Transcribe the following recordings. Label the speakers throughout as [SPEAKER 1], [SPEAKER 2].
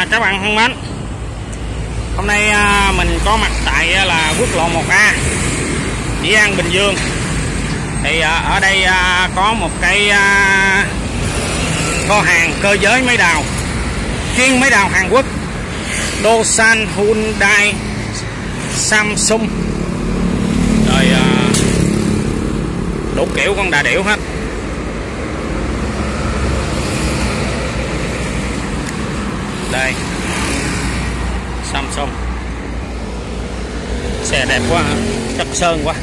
[SPEAKER 1] Các bạn thân mến, hôm nay mình có mặt tại là quốc lộ 1A, Dĩ An, Bình Dương. Thì ở đây có một cái kho hàng cơ giới máy đào, chuyên máy đào Hàn Quốc, Dosan, Hyundai, Samsung, rồi đủ kiểu con đà điểu hết. Đây, Samsung, xe đẹp quá, chất sơn quá.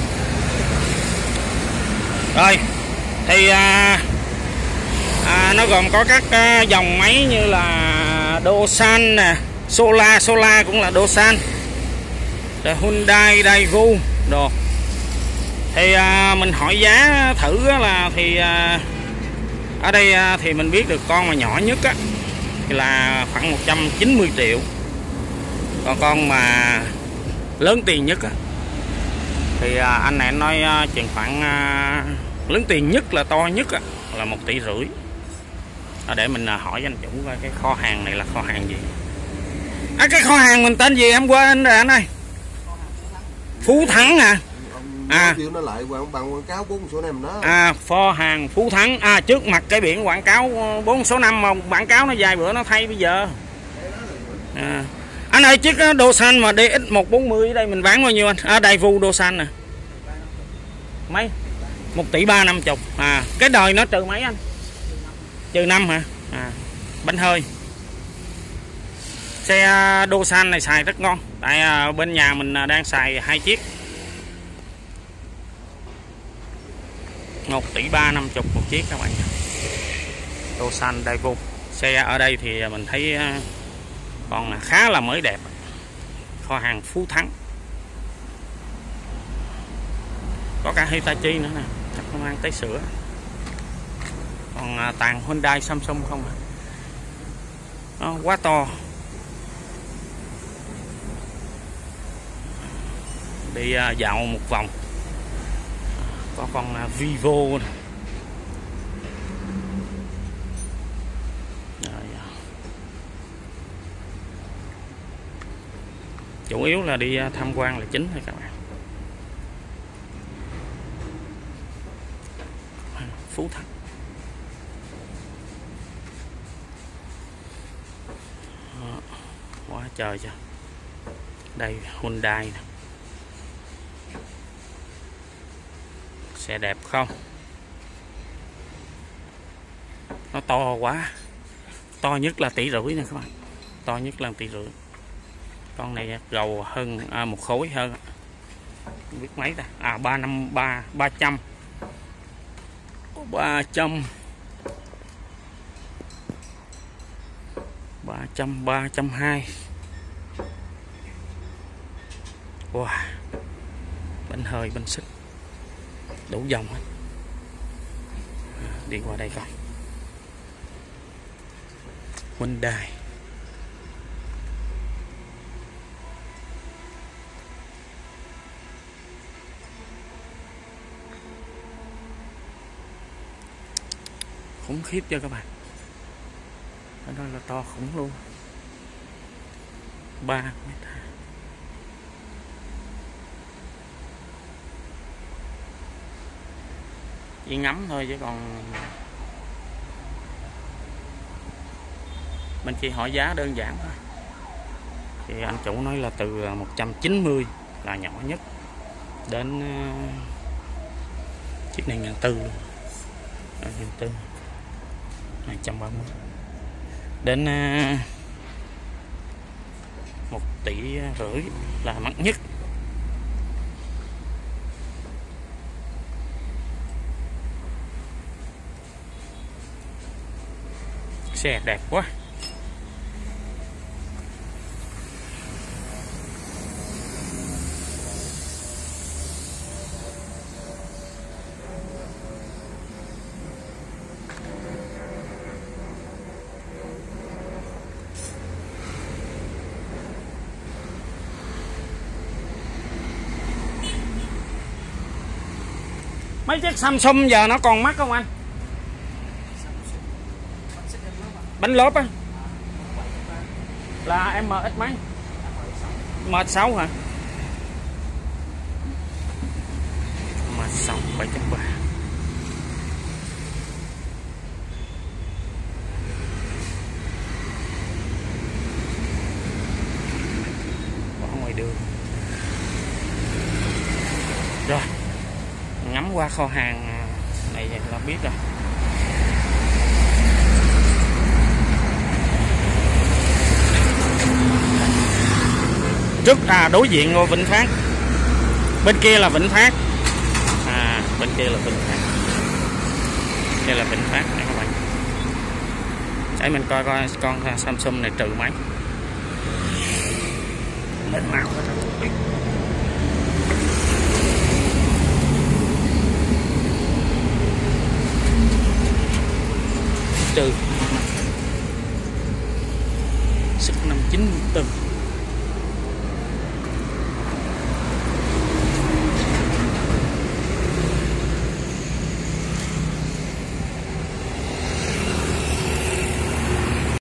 [SPEAKER 1] Rồi thì nó gồm có các dòng máy như là Dosan nè, Solar cũng là Dosan, rồi Hyundai, Daewoo đồ. Thì mình hỏi giá thử là thì ở đây thì mình biết được con mà nhỏ nhất á là khoảng 190 triệu. Còn con mà lớn tiền nhất á thì anh này nói chừng khoảng lớn tiền nhất là to nhất á là 1,5 tỷ. Để mình hỏi anh chủ coi cái kho hàng này là kho hàng gì. Cái kho hàng mình tên gì em quên rồi anh ơi. Phú Thắng hả?
[SPEAKER 2] Nó lại bằng quảng cáo 4 số 5 đó.
[SPEAKER 1] Kho hàng Phú Thắng. Trước mặt cái biển quảng cáo 4 số 5 mà quảng cáo nó vài bữa nó thay bây giờ. Anh ơi, chiếc Dosan mà DX140 ở đây mình bán bao nhiêu anh? Daewoo Dosan nè. Mấy? 1,350 tỷ. Cái đời nó trừ mấy anh? Trừ 5 hả? Bánh hơi. Xe Dosan này xài rất ngon. Tại bên nhà mình đang xài 2 chiếc. 1,350 tỷ một chiếc các bạn. Dosan Daewoo. Xe ở đây thì mình thấy còn khá là mới đẹp. Kho hàng Phú Thắng. Có cả Hitachi nữa nè, chắc nó mang tới sữa. Còn toàn Hyundai, Samsung không à. Nó quá to. Đi dạo một vòng. Có con Vivo nè. Chủ yếu là đi tham quan là chính thôi các bạn. Phú Thắng. Quá trời chưa. Đây Hyundai nè. Xe đẹp không? Nó to quá. To nhất là 1,5 tỷ nè các bạn. To nhất là 1,5 tỷ. Con này gầu hơn 1 khối hơn. Không biết mấy ta. 353, 300. 300. 300, 320. Wow. Bánh hơi, bánh xích. Đủ dòng hết. Đi qua đây coi. Hyundai. Khủng khiếp cho các bạn. Ở đó là to khủng luôn. 3 mét. Chỉ ngắm thôi chứ còn mình chỉ hỏi giá đơn giản thôi. Thì anh chủ nói là từ 190 là nhỏ nhất đến chiếc này 1.400 luôn. 1.400, 230 đến 1,5 tỷ là mắc nhất. Xe đẹp quá. Mấy chiếc Samsung giờ nó còn mắc không anh? Bánh lốp á. Là MX mấy? M6 hả? M6 7.3. Bỏ ngoài đường. Rồi, ngắm qua kho hàng này là biết rồi. Trước đối diện ngôi Vĩnh Phát, bên kia là Vĩnh Phát, bên kia là Vĩnh Phát, đây là Vĩnh Phát nha các bạn. Để mình coi coi con Samsung này trừ mấy lên màu trừ sức 594.